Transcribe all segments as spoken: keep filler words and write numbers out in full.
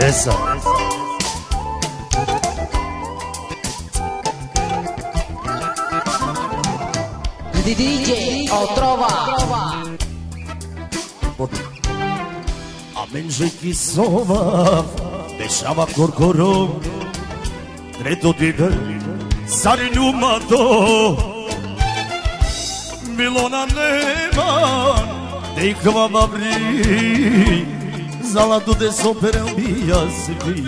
Esa. D J Otrova. A menjei chi sova Deixava corcorom Dreto di te Sari numato Milona neman Dei kava bri Zala tu de sopere mia svi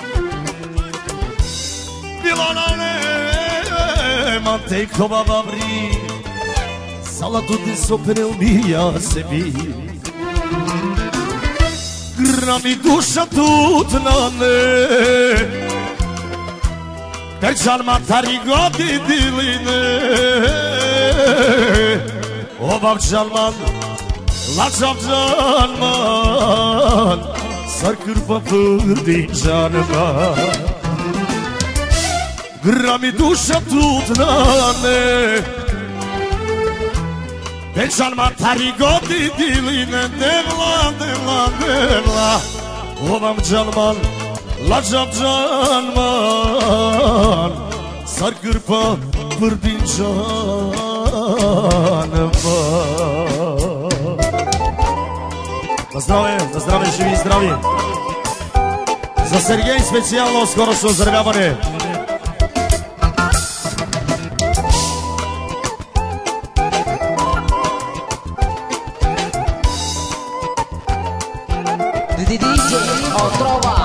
Milona neman Dei kava bri Zala tu de sopere mia svi Gra mi dusha tut nane Te qalma tari gati diline O bab qalman La qab qalman Sar kërpa përdin qalman Gra mi dusha tut nane Te qalma tari gati diline Devla, devla, devla O bab qalman La qab qalman Sar kërpa përdin qalman Na zdravje, na zdravje, živi i zdravi Za Sergej specijalno skoro su ozdragavane D J Otrova.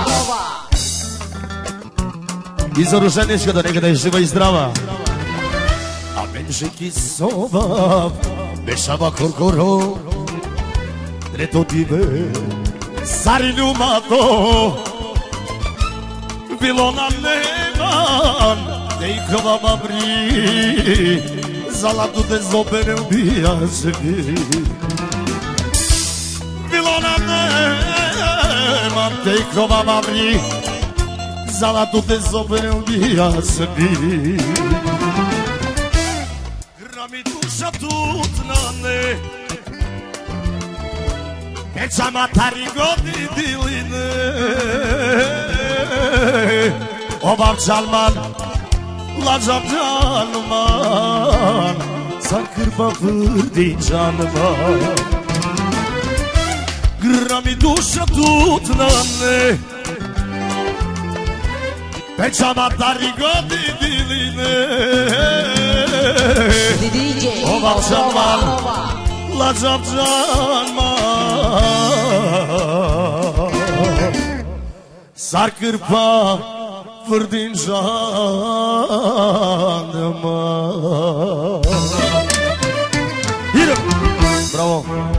I za Ruženečka da nekada je živa i zdrava A menže ki sova Bešava korkoro Dreto ti ve Sari numato Bilo nam neman Dei kava babri Zalatu te zopere ubija živi Bilo nam neman Dei kava babri Zalatu te zopere ubija živi Gra mi duša tutnane Nećama tari godi diline Obav çalman Lacam canman San kırpa fırdin canma Gra mi duša tutnane Nećama tari godi diline D J Obav çalman Lacam canman Sar kırpa fırdin canıma Yürü! Bravo!